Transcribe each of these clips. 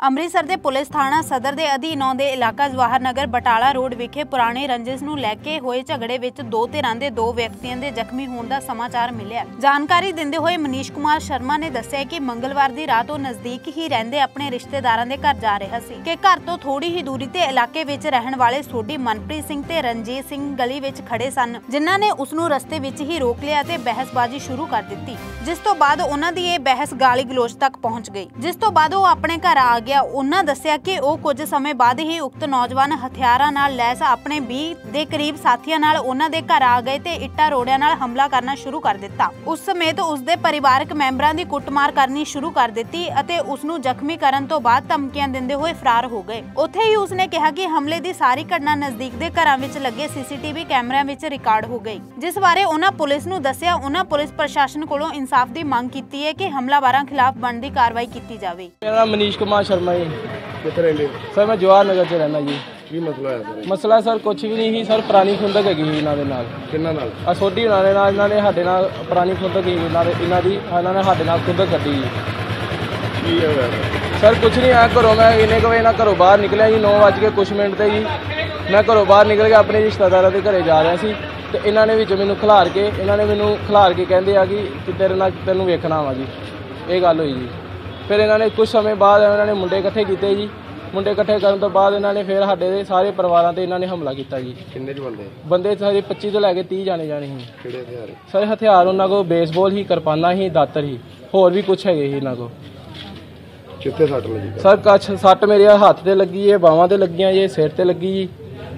ਅੰਮ੍ਰਿਤਸਰ ਦੇ ਪੁਲਿਸ ਥਾਣਾ ਸਦਰ ਦੇ ਅਧੀਨ ਆਉਂਦੇ ਇਲਾਕਾ ਜਵਾਹਰ ਨਗਰ ਬਟਾਲਾ ਰੋਡ ਵਿਖੇ ਪੁਰਾਣੇ ਰੰਜਿਸ਼ ਨੂੰ ਲੈ ਕੇ ਹੋਏ ਝਗੜੇ ਵਿੱਚ ਦੋ ਧਿਰਾਂ ਦੇ ਦੋ ਵਿਅਕਤੀਆਂ ਦੇ ਜ਼ਖਮੀ ਹੋਣ ਦਾ ਸਮਾਚਾਰ ਮਿਲਿਆ। ਜਾਣਕਾਰੀ ਦਿੰਦੇ ਹੋਏ ਮਨੀਸ਼ ਕੁਮਾਰ ਸ਼ਰਮਾ ਨੇ ਦੱਸਿਆ ਕਿ ਮੰਗਲਵਾਰ ਦੀ ਰਾਤ ਉਹ ਨਜ਼ਦੀਕ ਹੀ ਰਹਿੰਦੇ ਆਪਣੇ ਰਿਸ਼ਤੇਦਾਰਾਂ ਦੇ ਘਰ ਜਾ ਰਿਹਾ ਸੀ ਕਿ ਘਰ ਤੋਂ ਥੋੜੀ ਹੀ ਦੂਰੀ ਤੇ ਇਲਾਕੇ ਵਿੱਚ ਰਹਿਣ ਵਾਲੇ ਸੋਢੀ ਮਨਪ੍ਰੀਤ ਸਿੰਘ ਤੇ ਰਣਜੀਤ ਸਿੰਘ ਗਲੀ ਵਿੱਚ ਖੜੇ ਸਨ, ਜਿਨ੍ਹਾਂ ਨੇ ਉਸ ਨੂੰ ਰਸਤੇ ਵਿੱਚ ਹੀ ਰੋਕ ਲਿਆ ਤੇ ਬਹਿਸਬਾਜ਼ੀ ਸ਼ੁਰੂ ਕਰ ਦਿੱਤੀ, ਜਿਸ ਤੋਂ ਬਾਅਦ ਉਹਨਾਂ ਦੀ ਇਹ ਬਹਿਸ ਗਾਲੀ ਗਲੋਚ ਤੱਕ ਪਹੁੰਚ ਗਈ, ਜਿਸ ਤੋਂ ਬਾਅਦ ਉਹ ਆਪਣੇ ਘਰ ਆ ਗਿਆ। ਉਹਨਾਂ ਦੱਸਿਆ ਕਿ ਉਹ ਕੁਝ ਸਮੇਂ ਬਾਅਦ ਹੀ ਉਕਤ ਨੌਜਵਾਨ ਹਥਿਆਰਾਂ ਨਾਲ ਲੈਸ ਆਪਣੇ 20 ਦੇ ਕਰੀਬ ਸਾਥੀਆਂ ਨਾਲ ਉਹਨਾਂ ਦੇ ਘਰ ਆ ਗਏ ਤੇ ਇੱਟਾਂ ਰੋੜਿਆਂ ਨਾਲ ਹਮਲਾ ਕਰਨਾ ਸ਼ੁਰੂ ਕਰ ਦਿੱਤਾ। ਉਸ ਸਮੇਤ ਉਸ ਦੇ ਪਰਿਵਾਰਕ ਮੈਂਬਰਾਂ ਦੀ ਕੁੱਟਮਾਰ ਕਰਨੀ ਸ਼ੁਰੂ ਕਰ ਦਿੱਤੀ ਅਤੇ ਉਸ ਨੂੰ ਜ਼ਖਮੀ ਕਰਨ ਤੋਂ ਬਾਅਦ ਧਮਕੀਆਂ ਦਿੰਦੇ ਹੋਏ ਫਰਾਰ ਹੋ ਗਏ। ਉੱਥੇ ਹੀ ਉਸਨੇ ਕਿਹਾ ਕਿ ਹਮਲੇ ਦੀ ਸਾਰੀ ਘਟਨਾ ਨਜ਼ਦੀਕ ਦੇ ਘਰਾਂ ਵਿੱਚ ਲੱਗੇ ਸੀਸੀਟੀਵੀ ਕੈਮਰਿਆਂ ਵਿੱਚ ਰਿਕਾਰਡ ਹੋ ਗਈ, ਜਿਸ ਬਾਰੇ ਉਹਨਾਂ ਪੁਲਿਸ ਨੂੰ ਦੱਸਿਆ। ਉਹਨਾਂ ਪੁਲਿਸ ਪ੍ਰਸ਼ਾਸਨ ਕੋਲੋਂ ਇਨਸਾਫ ਦੀ ਮੰਗ ਕੀਤੀ ਹੈ ਕਿ ਹਮਲਾਵਰਾਂ ਖਿਲਾਫ ਬਣਦੀ ਕਾਰਵਾਈ ਕੀਤੀ ਜਾਵੇ। ਮੇਰਾ ਨਾਮ ਮਨੀਸ਼ ਕੁਮਾਰ ਸ਼ਰਮਾ ਜੀ। ਕਿੱਥੇ ਰਹਿੰਦੇ? ਸਰ ਮੈਂ ਜਵਾਹਰ ਨਗਰ 'ਚ ਰਹਿੰਦਾ ਜੀ। ਕੀ ਮਸਲਾ ਹੈ ਸਰ? ਮਸਲਾ ਸਰ ਕੁਝ ਵੀ ਨਹੀਂ ਸੀ ਸਰ, ਪੁਰਾਣੀ ਖੁੰਦਕ ਹੈਗੀ ਸੀ ਇਹਨਾਂ ਦੇ ਨਾਲ। ਕਿੰਨਾ ਨਾਲ? ਆ ਸੋਢੀ ਉਹਨਾਂ ਦੇ ਨਾਲ, ਇਹਨਾਂ ਨੇ ਸਾਡੇ ਨਾਲ ਪੁਰਾਣੀ ਖੁੰਦਕ ਹੀ ਇਹਨਾਂ ਨੇ ਸਾਡੇ ਨਾਲ ਖੁੰਦਕ ਕੱਢੀ ਜੀ। ਕੀ ਹੋਇਆ ਸਰ ਕੁਝ ਨਹੀਂ ਆਇਆ ਘਰੋਂ, ਮੈਂ ਇੰਨੇ ਕੁ ਵਜੇ ਨਾਲ ਘਰੋਂ ਬਾਹਰ ਨਿਕਲਿਆ ਜੀ 9 ਵੱਜ ਕੇ ਕੁਛ ਮਿੰਟ ਤੇ ਜੀ। ਮੈਂ ਘਰੋਂ ਬਾਹਰ ਨਿਕਲ ਕੇ ਆਪਣੇ ਰਿਸ਼ਤੇਦਾਰਾਂ ਦੇ ਘਰੇ ਜਾ ਰਿਹਾ ਸੀ ਤੇ ਇਹਨਾਂ ਨੇ ਵਿੱਚ ਮੈਨੂੰ ਖਿਲਾਰ ਕੇ ਕਹਿੰਦੇ ਆ ਕਿ ਤੇਰੇ ਨਾਲ ਤੈਨੂੰ ਵੇਖਣਾ ਵਾ ਜੀ। ਇਹ ਗੱਲ ਹੋਈ ਜੀ। ਫਿਰ ਇਹਨਾਂ ਨੇ ਕੁਝ ਸਮੇਂ ਬਾਅਦ ਇਹਨਾਂ ਨੇ ਮੁੰਡੇ ਇਕੱਠੇ ਕੀਤੇ ਜੀ। ਮੁੰਡੇ ਇਕੱਠੇ ਕਰਨ ਤੋਂ ਬਾਅਦ ਇਹਨਾਂ ਨੇ ਫਿਰ ਸਾਡੇ ਦੇ ਸਾਰੇ ਪਰਿਵਾਰਾਂ ਤੇ ਇਹਨਾਂ ਨੇ ਹਮਲਾ ਕੀਤਾ ਜੀ। ਕਿੰਨੇ ਚ ਬੰਦੇ ਸਾਰੇ 25 ਤੋਂ ਲੈ ਕੇ 30 ਜਾਣੇ ਸੀ। ਕਿਹੜੇ ਹਥਿਆਰ? ਸਾਰੇ ਹਥਿਆਰ ਉਹਨਾਂ ਕੋਲ ਬੇਸਬਾਲ ਹੀ, ਕਿਰਪਾਨਾਂ ਹੀ, ਦਾਤਰ ਹੀ, ਹੋਰ ਵੀ ਕੁਝ ਹੈਗੇ ਸੀ ਇਹਨਾਂ ਕੋਲ। ਕਿੱਥੇ ਸੱਟ ਲੱਗੀ ਸਰ ਕੱਛ ਸੱਟ ਮੇਰੇ ਹੱਥ ਤੇ ਲੱਗੀ ਹੈ, ਬਾਹਾਂ ਤੇ ਲੱਗੀਆਂ ਜੀ, ਸਿਰ ਤੇ ਲੱਗੀ ਜੀ।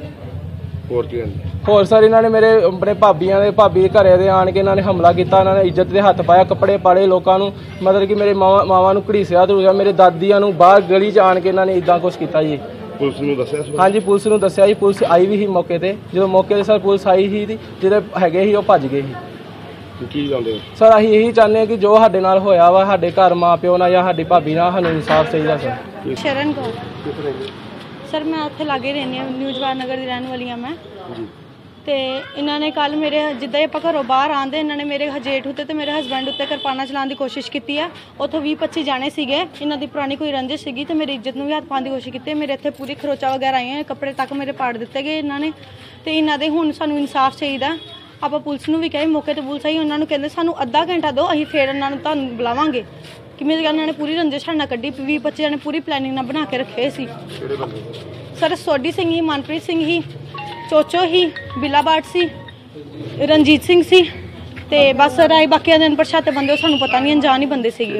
ਹੋਰ ਸਰ ਇਹਨਾਂ ਨੇ ਮੇਰੇ ਆਪਣੇ ਭਾਬੀ ਦੇ ਘਰੇ ਦੇ ਆਣ ਕੇ ਇਹਨਾਂ ਨੇ ਹਮਲਾ ਕੀਤਾ। ਇਹਨਾਂ ਨੇ ਇੱਜ਼ਤ ਦੇ ਹੱਥ ਪਾਇਆ, ਕੱਪੜੇ ਪਾੜੇ ਲੋਕਾਂ ਨੂੰ, ਮਤਲਬ ਕਿ ਮੇਰੇ ਮਾਵਾਂ ਨੂੰ ਘੜੀਸਿਆ ਧੂਸਿਆ, ਮੇਰੇ ਦਾਦੀਆਂ ਨੂੰ ਬਾਹਰ ਗਲੀ 'ਚ ਆਣ ਕੇ ਇਹਨਾਂ ਨੇ ਇਦਾਂ ਕੁਛ ਕੀਤਾ ਜੀ। ਪੁਲਿਸ ਨੂੰ ਦੱਸਿਆ? ਹਾਂਜੀ ਪੁਲਿਸ ਨੂੰ ਦੱਸਿਆ ਜੀ। ਪੁਲਿਸ ਆਈ ਵੀ ਸੀ ਮੌਕੇ ਤੇ। ਜਦੋਂ ਮੌਕੇ ਤੇ ਸਰ ਪੁਲਿਸ ਆਈ ਸੀ ਜਿਹੜੇ ਹੈਗੇ ਸੀ ਉਹ ਭੱਜ ਗਏ ਸੀ। ਕੀ ਚਾਹੁੰਦੇ ਹੋ ਸਰ? ਅਸੀਂ ਇਹੀ ਚਾਹੁੰਦੇ ਹਾਂ ਕਿ ਜੋ ਸਾਡੇ ਨਾਲ ਹੋਇਆ ਵਾ, ਸਾਡੇ ਘਰ ਮਾਂ ਪਿਓ ਨਾਲ ਜਾਂ ਸਾਡੀ ਭਾਬੀ ਨਾਲ, ਸਾਨੂੰ ਇਨਸਾਫ ਚਾਹੀਦਾ ਸਰ। ਸ਼ਰਨ ਕੌਰ ਕਿੱਥੇ ਰਹਿੰਦੇ? ਸਰ ਮੈਂ ਉੱਥੇ ਲਾਗੇ ਰਹਿੰਦੀ ਹਾਂ, ਨਿਊ ਜਵਾਹਰ ਨਗਰ ਦੀ ਰਹਿਣ ਵਾਲੀ ਹਾਂ ਮੈਂ। ਜੀ। ਤੇ ਇਹਨਾਂ ਨੇ ਕੱਲ ਮੇਰੇ ਜਿੱਦਾਂ ਆਪਾਂ ਘਰੋਂ ਬਾਹਰ ਆਂਦੇ ਇਹਨਾਂ ਨੇ ਮੇਰੇ ਜੇਠ ਉੱਤੇ ਤੇ ਮੇਰੇ ਹਸਬੈਂਡ ਉੱਤੇ ਕਿਰਪਾਨਾਂ ਚਲਾਉਣ ਦੀ ਕੋਸ਼ਿਸ਼ ਕੀਤੀ ਆ। ਉੱਥੋਂ 20-25 ਜਾਣੇ ਸੀਗੇ। ਇਹਨਾਂ ਦੀ ਪੁਰਾਣੀ ਕੋਈ ਰੰਜਿਸ਼ ਸੀਗੀ ਤੇ ਮੇਰੀ ਇੱਜ਼ਤ ਨੂੰ ਵੀ ਹੱਥ ਪਾਉਣ ਦੀ ਕੋਸ਼ਿਸ਼ ਕੀਤੀ। ਮੇਰੇ ਇੱਥੇ ਪੂਰੀ ਖਰੋਚਾ ਵਗੈਰਾ ਆਈਆਂ, ਕੱਪੜੇ ਤੱਕ ਮੇਰੇ ਪਾੜ ਦਿੱਤੇ ਗਏ ਇਹਨਾਂ ਨੇ। ਤੇ ਇਹਨਾਂ ਦੇ ਹੁਣ ਸਾਨੂੰ ਇਨਸਾਫ ਚਾਹੀਦਾ। ਆਪਾਂ ਪੁਲਿਸ ਨੂੰ ਵੀ ਕਹੇ, ਮੌਕੇ ਤੇ ਪੁਲਿਸ ਆਈ, ਉਹਨਾਂ ਨੂੰ ਕਹਿੰਦੇ ਸਾਨੂੰ ਅੱਧਾ ਘੰਟਾ ਦਿਓ, ਅਸੀਂ ਫੇਰ ਇਹਨਾਂ ਨੂੰ ਤੁਹਾਨੂੰ ਬੁਲਾਵਾਂਗੇ। ਕਿ ਮੇਰੇ ਗੱਲ ਇਹਨਾਂ ਨੇ ਪੂਰੀ ਰੰਜਿਸ਼ ਸਾਡੇ ਨਾਲ ਕੱਢੀ। 20-25 ਜਾਣੇ ਪੂਰੀ ਪਲੈਨਿੰਗ ਨਾਲ ਬਣਾ ਕੇ ਰੱਖੇ ਸੀ। ਕਿਹੜੇ ਬੰਦੇ? ਸਰ ਸੋਢੀ ਸਿੰਘ ਹੀ, ਮਨਪ੍ਰੀਤ ਸਿੰਘ ਹੀ, ਚੋਚੋ ਹੀ, ਬਿਲਾਬਾਟ ਸੀ, ਰਣਜੀਤ ਸਿੰਘ ਸੀ ਤੇ ਬਸ ਰਾਏ ਬਾਕੀਆਂ ਦੇ ਅਣਪਛਾਤੇ ਬੰਦੇ ਸਾਨੂੰ ਪਤਾ ਨਹੀਂ, ਅਣਜਾਣ ਹੀ ਬੰਦੇ ਸੀਗੇ।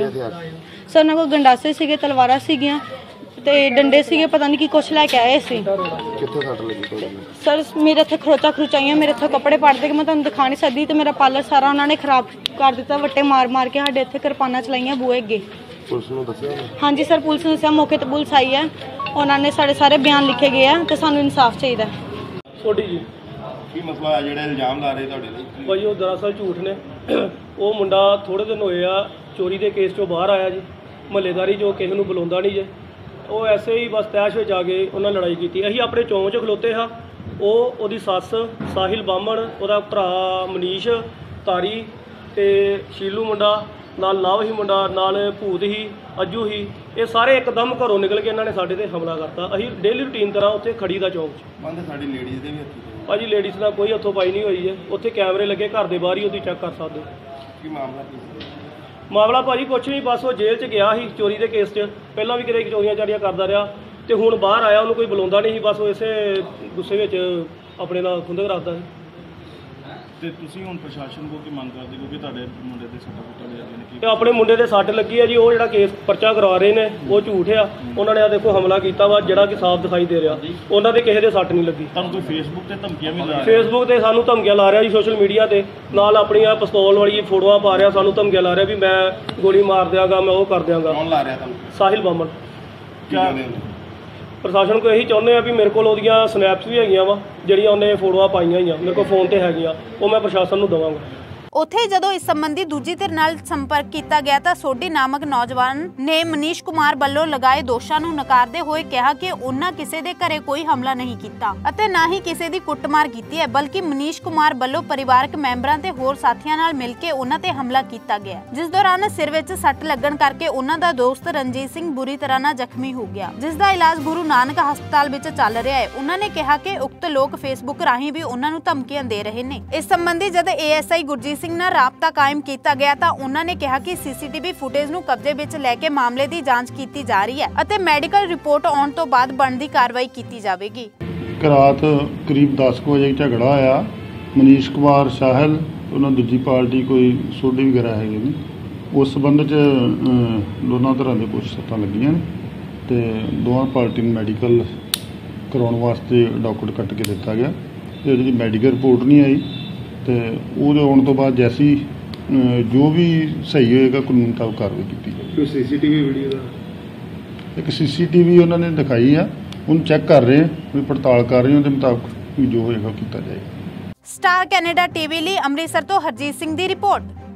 ਸਰ ਉਹਨਾਂ ਕੋਲ ਗੰਡਾਸੇ ਸੀਗੇ, ਤਲਵਾਰਾਂ ਸੀਗੀਆਂ ਤੇ ਡੰਡੇ ਸੀਗੇ, ਪਤਾ ਨਹੀਂ ਕੀ ਕੁਛ ਲੈ ਕੇ ਆਏ ਸੀ। ਕਿੱਥੇ ਸੱਟ ਲੱਗੀ? ਸਰ ਮੇਰੇ ਇੱਥੇ ਖਰੋਚਾਈਆਂ, ਮੇਰੇ ਇੱਥੇ ਕੱਪੜੇ ਪਾੜਦੇ ਕਿ ਮੈਂ ਤੁਹਾਨੂੰ ਦਿਖਾ ਨਹੀਂ ਸਕਦੀ। ਤੇ ਮੇਰਾ ਪਾਰਲਰ ਸਾਰਾ ਉਹਨਾਂ ਨੇ ਖਰਾਬ ਕਰ ਦਿੱਤਾ, ਵੱਟੇ ਮਾਰ ਕੇ ਸਾਡੇ ਇੱਥੇ ਕਿਰਪਾਨਾਂ ਚਲਾਈਆਂ ਬੂਹੇ ਅੱਗੇ। ਪੁਲਿਸ ਨੂੰ ਦੱਸਿਆ? ਹਾਂਜੀ ਸਰ ਪੁਲਿਸ ਨੂੰ ਦੱਸਿਆ, ਮੌਕੇ ਤੇ ਪੁਲਿਸ ਆਈ ਹੈ, ਉਹਨਾਂ ਨੇ ਸਾਡੇ ਸਾਰੇ ਬਿਆਨ ਲਿਖੇ ਗਏ ਆ ਤੇ ਸਾਨੂੰ ਇਨਸਾਫ ਚਾਹੀਦਾ। ਸੋਢੀ ਜੀ। ਕੀ ਮਸਲਾ ਹੈ ਜਿਹੜੇ ਇਲਜ਼ਾਮ ਲਾ ਰਹੇ ਤੁਹਾਡੇ ਲਈ? ਭਾਈ ਉਹ ਦਰਅਸਲ ਝੂਠ ਨੇ। ਉਹ ਮੁੰਡਾ ਥੋੜੇ ਦਿਨ ਹੋਏ ਆ ਚੋਰੀ ਦੇ ਕੇਸ 'ਚੋਂ ਬਾਹਰ ਆਇਆ ਜੀ। ਮਹੱਲੇਦਾਰੀ ਜੋ ਕਿਸੇ ਨੂੰ ਬੁਲਾਉਂਦਾ ਨਹੀਂ ਜੇ, ਉਹ ਐਸੇ ਹੀ ਬਸ ਤੈਸ਼ ਵਿੱਚ ਆ ਕੇ ਉਹਨਾਂ ਲੜਾਈ ਕੀਤੀ। ਅਸੀਂ ਆਪਣੇ ਚੌਂਕ 'ਚ ਖਲੋਤੇ ਹਾਂ। ਉਹਦੀ ਸੱਸ ਸਾਹਿਲ ਬਾਹਮਣ, ਉਹਦਾ ਭਰਾ ਮਨੀਸ਼ ਤਾਰੀ ਤੇ ਸ਼ੀਲੂ ਮੁੰਡਾ ਨਾਲ, ਨਵ ਹੀ ਮੁੰਡਾ ਨਾਲ, ਭੂਤ ਹੀ, ਅੱਜੂ ਹੀ, ਇਹ ਸਾਰੇ ਇੱਕਦਮ ਘਰੋਂ ਨਿਕਲ ਕੇ ਇਹਨਾਂ ਨੇ ਸਾਡੇ ਤੇ ਹਮਲਾ ਕਰਤਾ। ਅਸੀਂ ਡੇਲੀ ਰੂਟੀਨ ਤਰ੍ਹਾਂ ਉੱਥੇ ਖੜੀ ਦਾ ਚੌਂਕ 'ਚ। ਬੰਦੇ ਸਾਡੀ ਲੇਡੀਜ਼ ਦੇ ਵੀ ਹੱਥੀ? ਭਾਜੀ ਲੇਡੀਜ਼ ਨਾਲ ਕੋਈ ਹੱਥੋਂ ਪਾਈ ਨਹੀਂ ਹੋਈ ਹੈ। ਉੱਥੇ ਕੈਮਰੇ ਲੱਗੇ ਘਰ ਦੇ ਬਾਹਰ ਹੀ, ਉਹਦੀ ਚੈੱਕ ਕਰ ਸਕਦੇ। ਕੀ ਮਾਮਲਾ ਕੀ ਸੀ? ਮਾਮਲਾ ਭਾਜੀ ਕੁਛ ਨਹੀਂ, ਬਸ ਉਹ ਜੇਲ੍ਹ 'ਚ ਗਿਆ ਸੀ ਚੋਰੀ ਦੇ ਕੇਸ 'ਚ। ਪਹਿਲਾਂ ਵੀ ਕਿਤੇ ਚੋਰੀਆਂ ਚਾਰੀਆਂ ਕਰਦਾ ਰਿਹਾ ਤੇ ਹੁਣ ਬਾਹਰ ਆਇਆ, ਉਹਨੂੰ ਕੋਈ ਬੁਲਾਉਂਦਾ ਨਹੀਂ ਸੀ। ਬਸ ਉਹ ਇਸੇ ਗੁੱਸੇ ਵਿੱਚ ਆਪਣੇ ਨਾਲ ਖੁੰਦਕ ਰੱਖਦਾ ਸੀ। ਤੇ ਤੁਸੀਂ ਹੁਣ ਪ੍ਰਸ਼ਾਸਨ ਕੋਲ ਕੀ ਮੰਗ ਕਰਦੇ ਹੋ ਕਿ ਤੁਹਾਡੇ ਮੁੰਡੇ ਦੇ ਸੱਟ ਲੱਗੀ ਨੇ? ਤੇ ਆਪਣੇ ਮੁੰਡੇ ਦੇ ਸੱਟ ਲੱਗੀ ਹੈ ਜੀ। ਉਹ ਜਿਹੜਾ ਕੇਸ ਪਰਚਾ ਕਰਵਾ ਰਹੇ ਨੇ ਉਹ ਝੂਠ ਆ। ਉਹਨਾਂ ਨੇ ਆ ਦੇਖੋ ਹਮਲਾ ਕੀਤਾ ਵਾ, ਜਿਹੜਾ ਕਿ ਸਾਫ਼ ਦਿਖਾਈ ਦੇ ਰਿਹਾ। ਉਹਨਾਂ ਦੇ ਕਿਸੇ ਦੇ ਸੱਟ ਨਹੀਂ ਲੱਗੀ। ਤੁਹਾਨੂੰ ਕੋਈ ਫੇਸਬੁੱਕ ਤੇ ਧਮਕੀਆਂ ਵੀ ਲਾ ਰਿਹਾ? ਫੇਸਬੁੱਕ ਤੇ ਸਾਨੂੰ ਧਮਕੀਆਂ ਲਾ ਰਿਹਾ ਜੀ, ਸੋਸ਼ਲ ਮੀਡੀਆ ਤੇ ਨਾਲ ਆਪਣੀਆਂ ਪਿਸਤੌਲ ਵਾਲੀ ਫੋਟੋਆਂ ਪਾ ਰਿਹਾ, ਸਾਨੂੰ ਧਮਕੀਆਂ ਲਾ ਰਿਹਾ ਵੀ ਮੈਂ ਗੋਲੀ ਮਾਰ ਦਿਆਂਗਾ, ਮੈਂ ਉਹ ਕਰ ਦਿਆਂਗਾ। ਕੌਣ ਲਾ ਰਿਹਾ ਤੁਹਾਨੂੰ? ਸਾਹਿਲ ਬਾਹਮਣ। ਕੀ ਪ੍ਰਸ਼ਾਸਨ ਕੋਲ ਇਹੀ ਚਾਹੁੰਦੇ ਆ ਵੀ ਮੇਰੇ ਕੋਲ ਉਹਦੀਆਂ ਸਨੈਪਸ ਵੀ ਹੈਗੀਆਂ ਵਾ, ਜਿਹੜੀਆਂ ਉਹਨੇ ਫੋਟੋਆਂ ਪਾਈਆਂ ਹੋਈਆਂ ਮੇਰੇ ਕੋਲ ਫੋਨ ਤੇ ਹੈਗੀਆਂ, ਉਹ ਮੈਂ ਪ੍ਰਸ਼ਾਸਨ ਨੂੰ ਦੇਵਾਂਗਾ। ਉੱਥੇ ਹੀ ਜਦੋਂ ਇਸ ਸੰਬੰਧੀ ਦੂਜੀ ਧਿਰ ਨਾਲ ਸੰਪਰਕ ਕੀਤਾ ਗਿਆ ਤਾਂ ਸੋਢੀ ਨਾਮਕ ਨੌਜਵਾਨ ਨੇ ਮਨੀਸ਼ ਕੁਮਾਰ ਵੱਲੋਂ ਲਗਾਏ ਦੋਸ਼ਾਂ ਨੂੰ ਨਕਾਰਦੇ ਹੋਏ ਕਿਹਾ ਕਿ ਉਹਨਾਂ ਕਿਸੇ ਦੇ ਘਰੇ ਕੋਈ ਹਮਲਾ ਨਹੀਂ ਕੀਤਾ ਅਤੇ ਨਾ ਹੀ ਕਿਸੇ ਦੀ ਕੁੱਟਮਾਰ ਕੀਤੀ ਹੈ, ਬਲਕਿ ਮਨੀਸ਼ ਕੁਮਾਰ ਵੱਲੋਂ ਪਰਿਵਾਰਕ ਮੈਂਬਰਾਂ ਤੇ ਹੋਰ ਸਾਥੀਆਂ ਨਾਲ ਮਿਲ ਕੇ ਉਹਨਾਂ ਤੇ ਹਮਲਾ ਕੀਤਾ ਗਿਆ, ਜਿਸ ਦੌਰਾਨ ਸਿਰ ਵਿੱਚ ਸੱਟ ਲੱਗਣ ਕਰਕੇ ਉਹਨਾਂ ਦਾ ਦੋਸਤ ਰਣਜੀਤ ਸਿੰਘ ਬੁਰੀ ਤਰ੍ਹਾਂ ਨਾਲ ਜ਼ਖਮੀ ਹੋ ਗਿਆ, ਜਿਸ ਦਾ ਇਲਾਜ ਗੁਰੂ ਨਾਨਕ ਹਸਪਤਾਲ ਵਿੱਚ ਚੱਲ ਰਿਹਾ ਹੈ। ਉਹਨਾਂ ਨੇ ਕਿਹਾ ਕਿ ਉਕਤ ਲੋਕ ਫੇਸਬੁੱਕ ਰਾਹੀਂ ਵੀ ਉਹਨਾਂ ਨੂੰ ਧਮਕੀਆਂ ਦੇ ਰਹੇ ਨੇ। ਇਸ ਸੰਬੰਧੀ ਜਦ ASI ਗੁਰਜੀਤ ਸਿੰਘ ਨਾਲ ਰਾਬਤਾ ਕਾਇਮ ਕੀਤਾ ਗਿਆ ਤਾਂ ਉਹਨਾਂ ਨੇ ਕਿਹਾ ਕਿ CCTV ਫੁਟੇਜ ਨੂੰ ਕਬਜ਼ੇ ਵਿੱਚ ਲੈ ਕੇ ਮਾਮਲੇ ਦੀ ਜਾਂਚ ਕੀਤੀ ਜਾ ਰਹੀ ਹੈ ਅਤੇ ਮੈਡੀਕਲ ਰਿਪੋਰਟ ਆਉਣ ਤੋਂ ਬਾਅਦ ਬਣਦੀ ਕਾਰਵਾਈ ਕੀਤੀ ਜਾਵੇਗੀ। ਰਾਤ ਕਰੀਬ 10 ਵਜੇ ਝਗੜਾ ਆਇਆ। ਮਨੀਸ਼ ਕੁਮਾਰ ਸਾਹਿਲ ਉਹਨਾਂ ਦੂਜੀ ਪਾਰਟੀ ਕੋਈ ਸੋਢੀ ਵਗੈਰਾ ਹੈਗੇ ਨੇ, ਉਸ ਸੰਬੰਧ 'ਚ ਦੋਨਾਂ ਤਰ੍ਹਾਂ ਦੇ ਕੁਝ ਸੱਟਾਂ ਲੱਗੀਆਂ ਨੇ ਤੇ ਦੋਵਾਂ ਪਾਰਟੀ ਨੂੰ ਮੈਡੀਕਲ ਕਰਾਉਣ ਵਾਸਤੇ ਡਾਕੂਮੈਂਟ ਕੱਟ ਕੇ ਦਿੱਤਾ ਗਿਆ ਤੇ ਉਹਦੀ ਮੈਡੀਕਲ ਰਿਪੋਰਟ ਨਹੀਂ ਆਈ ਤੇ ਉਹਦੇ ਆਉਣ ਤੋਂ ਬਾਅਦ ਜੈਸੀ ਜੋ ਵੀ ਸਹੀ ਹੋਏਗਾ ਕਾਨੂੰਨ ਮੁਤਾਬਕ ਕਾਰਵਾਈ ਕੀਤੀ ਜਾਵੇਗੀ। ਕੋਈ CCTV ਵੀਡੀਓ ਦਾ ਇੱਕ CCTV ਉਹਨਾਂ ਨੇ ਦਿਖਾਈ ਆ, ਉਹਨੂੰ ਚੈੱਕ ਕਰ ਰਹੇ ਆ, ਵੀ ਪੜਤਾਲ ਕਰ ਰਹੇ, ਉਹਦੇ ਮੁਤਾਬਕ ਜੋ ਹੋਏਗਾ ਕੀਤਾ ਜਾਏਗਾ। ਸਟਾਰ ਕੈਨੇਡਾ TV ਲਈ ਅੰਮ੍ਰਿਤਸਰ ਤੋਂ ਹਰਜੀਤ ਸਿੰਘ ਦੀ ਰਿਪੋਰਟ।